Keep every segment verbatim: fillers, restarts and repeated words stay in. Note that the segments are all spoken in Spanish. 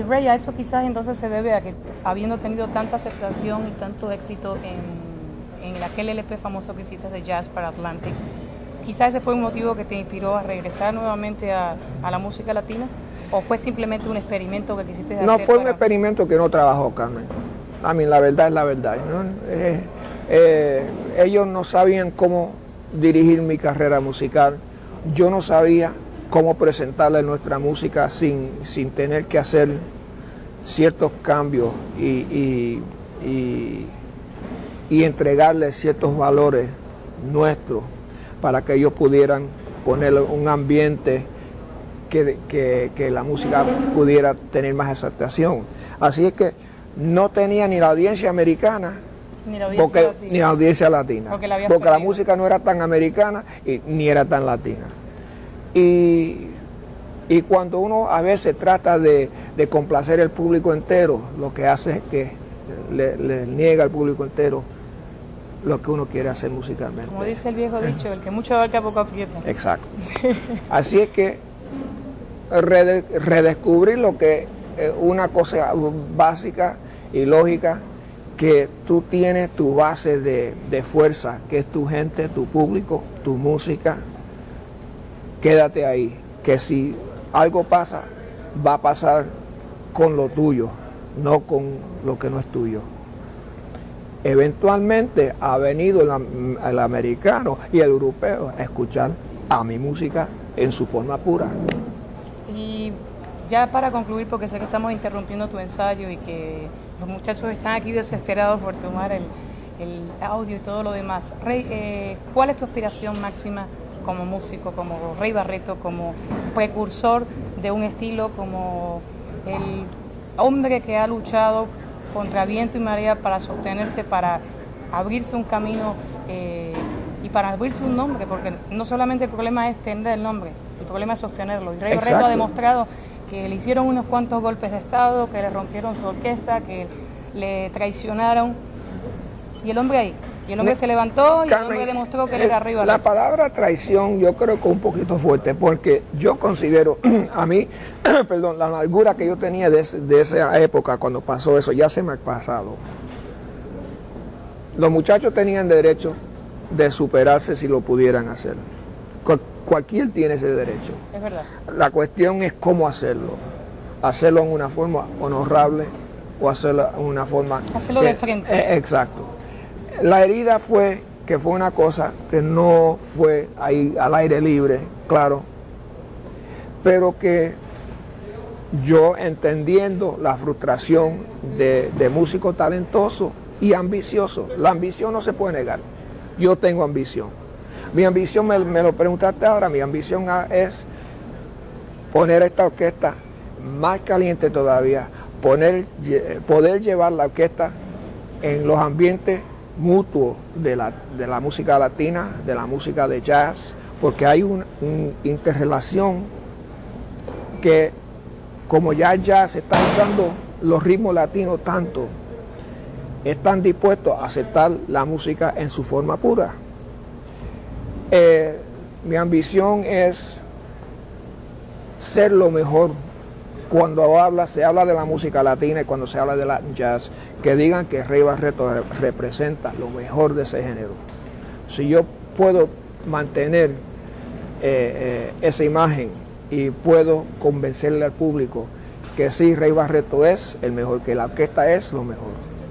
Ray, a eso quizás entonces se debe a que habiendo tenido tanta aceptación y tanto éxito en, en aquel L P famoso que hiciste de Jazz para Atlantic, quizás ese fue un motivo que te inspiró a regresar nuevamente a, a la música latina, o fue simplemente un experimento que quisiste hacer. No, fue para... un experimento que no trabajó, Carmen. A mí la verdad es la verdad, ¿no? Eh, eh, ellos no sabían cómo dirigir mi carrera musical, yo no sabía cómo presentarle nuestra música sin, sin tener que hacer ciertos cambios y, y, y, y entregarles ciertos valores nuestros para que ellos pudieran poner un ambiente que, que, que la música pudiera tener más aceptación. Así es que no tenía ni la audiencia americana ni la audiencia porque, latina, ni la audiencia latina, porque, la, porque la música no era tan americana y, ni era tan latina. Y, y cuando uno a veces trata de, de complacer al público entero, lo que hace es que le, le niega al público entero lo que uno quiere hacer musicalmente. Como dice el viejo dicho, el que mucho abarca poco aprieta. Exacto. Así es que rede, redescubrir lo que es una cosa básica y lógica, que tú tienes tu base de, de fuerza, que es tu gente, tu público, tu música. Quédate ahí, que si algo pasa, va a pasar con lo tuyo, no con lo que no es tuyo. Eventualmente ha venido el, el americano y el europeo a escuchar a mi música en su forma pura. Y ya para concluir, porque sé que estamos interrumpiendo tu ensayo y que los muchachos están aquí desesperados por tomar el, el audio y todo lo demás. Rey, eh, ¿cuál es tu aspiración máxima como músico, como Rey Barreto, como precursor de un estilo, como el hombre que ha luchado contra viento y marea para sostenerse, para abrirse un camino eh, y para abrirse un nombre? Porque no solamente el problema es tener el nombre, el problema es sostenerlo. Y Rey Exacto. Barreto ha demostrado que le hicieron unos cuantos golpes de estado, que le rompieron su orquesta, que le traicionaron, y el hombre ahí, y el hombre Me, se levantó y Carmen, el hombre demostró que él era arriba. La palabra traición yo creo que es un poquito fuerte, porque yo considero, a mí, perdón, la amargura que yo tenía de, ese, de esa época cuando pasó eso, ya se me ha pasado. Los muchachos tenían derecho de superarse si lo pudieran hacer. Cual, cualquier tiene ese derecho. Es verdad. La cuestión es cómo hacerlo. Hacerlo en una forma honorable o hacerlo en una forma... Hacerlo que, de frente. Eh, exacto. La herida fue que fue una cosa que no fue ahí al aire libre, claro, pero que yo, entendiendo la frustración de, de músico talentoso y ambicioso, la ambición no se puede negar. Yo tengo ambición. Mi ambición, me, me lo preguntaste ahora, mi ambición es poner esta orquesta más caliente todavía, poner, poder llevar la orquesta en los ambientes mutuo de la, de la música latina, de la música de jazz, porque hay una un interrelación que, como ya el jazz está usando los ritmos latinos tanto, están dispuestos a aceptar la música en su forma pura. Eh, mi ambición es ser lo mejor. Cuando habla, se habla de la música latina y cuando se habla de la jazz, que digan que Rey Barreto representa lo mejor de ese género. Si yo puedo mantener eh, eh, esa imagen y puedo convencerle al público que sí, Rey Barreto es el mejor, que la orquesta es lo mejor,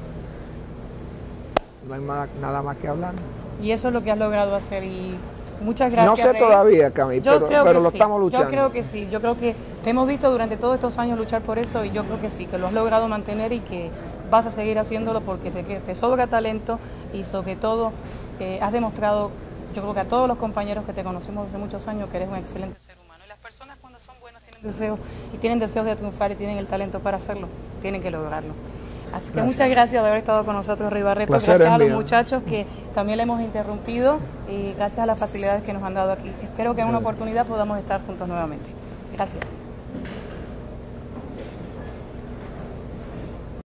no hay más, nada más que hablar. Y eso es lo que has logrado hacer, y muchas gracias. No sé Rey. todavía, Cami, yo pero, creo pero que lo sí. estamos luchando. Yo creo que sí, yo creo que te hemos visto durante todos estos años luchar por eso, y yo creo que sí, que lo has logrado mantener y que vas a seguir haciéndolo porque te, te sobra talento, y sobre todo eh, has demostrado, yo creo que a todos los compañeros que te conocemos hace muchos años, que eres un excelente ser humano. Y las personas, cuando son buenas, tienen deseos y tienen deseos de triunfar y tienen el talento para hacerlo, tienen que lograrlo. Así que gracias. Muchas gracias de haber estado con nosotros, Rey Barreto. Placer gracias a los mío. muchachos que también le hemos interrumpido, y gracias a las facilidades que nos han dado aquí. Espero que en una oportunidad podamos estar juntos nuevamente. Gracias.